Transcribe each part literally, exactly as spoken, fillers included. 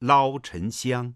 捞沉香。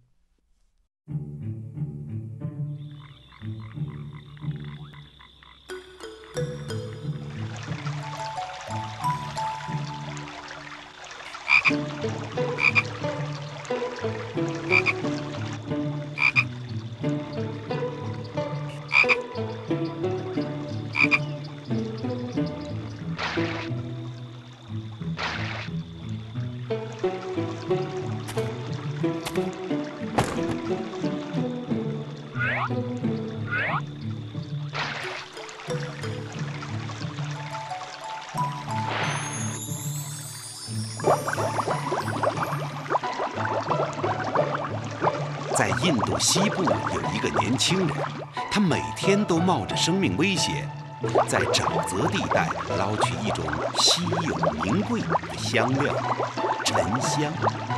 在印度西部有一个年轻人，他每天都冒着生命危险，在沼泽地带捞取一种稀有名贵的香料——沉香。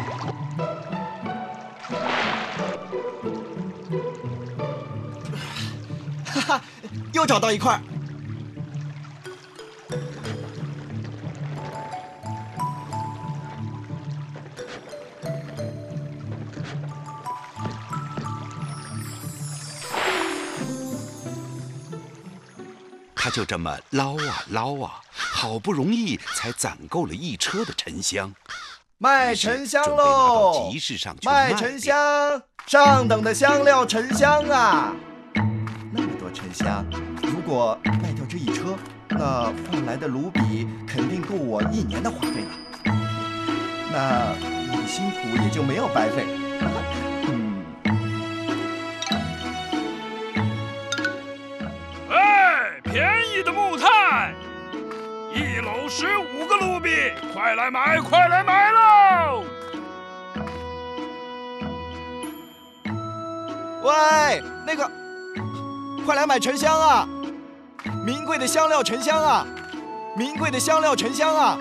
哈哈，又找到一块。 他就这么捞啊捞啊，好不容易才攒够了一车的沉香。 卖沉香喽！ 集市上去卖沉香，上等的香料沉香啊！那么多沉香，如果卖掉这一车，那换来的卢比肯定够我一年的花费了。那你的辛苦也就没有白费。嗯。 哎，便宜的木炭，一篓十五个卢比，快来买，快来买喽！ 喂，那个，快来买沉香啊！名贵的香料沉香啊！名贵的香料沉香啊！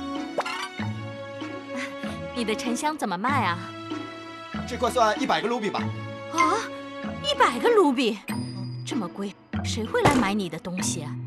你的沉香怎么卖啊？ 这块算一百个卢比吧。 啊，一百个卢比，这么贵，谁会来买你的东西啊？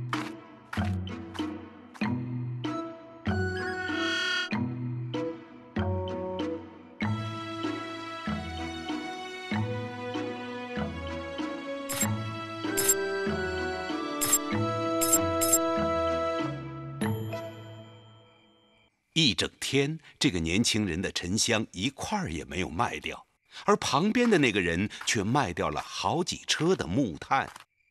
一整天，这个年轻人的沉香一块儿也没有卖掉，而旁边的那个人却卖掉了好几车的木炭。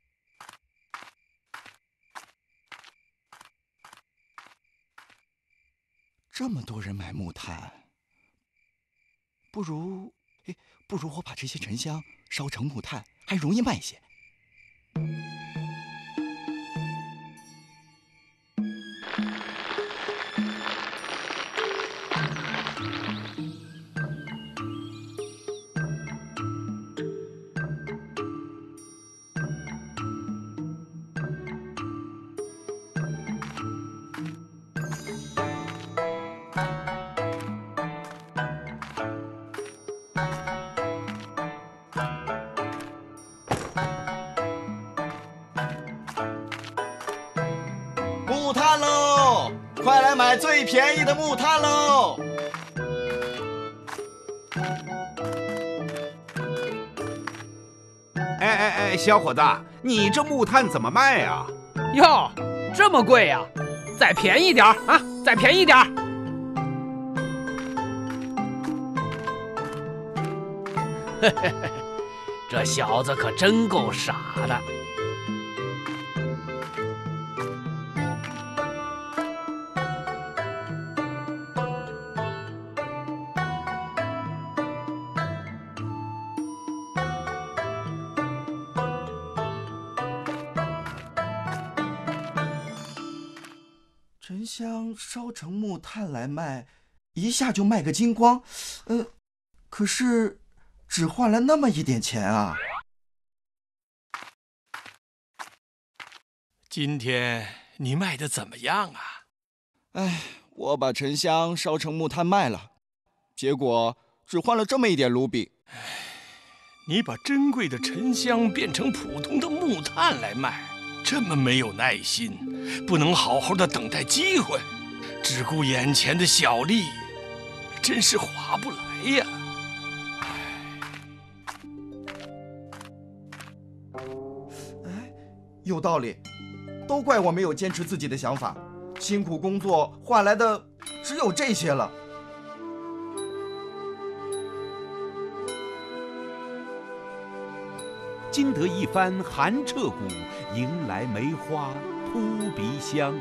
这么多人买木炭，不如，哎，不如我把这些沉香烧成木炭，还容易卖些。木炭喽！快来买最便宜的木炭喽！ 哎哎哎，小伙子，你这木炭怎么卖啊？ 哟，这么贵呀、啊？再便宜点儿啊！再便宜点儿！嘿嘿嘿，这小子可真够傻的。 沉香烧成木炭来卖，一下就卖个精光，呃，可是只换了那么一点钱啊！ 今天你卖的怎么样啊？ 哎，我把沉香烧成木炭卖了，结果只换了这么一点卢比。 哎，你把珍贵的沉香变成普通的木炭来卖，这么没有耐心，不能好好的等待机会，只顾眼前的小利，真是划不来呀！ 有道理，都怪我没有坚持自己的想法，辛苦工作换来的只有这些了。 经得一番寒彻骨，迎来梅花扑鼻香。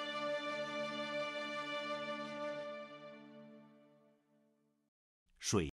水。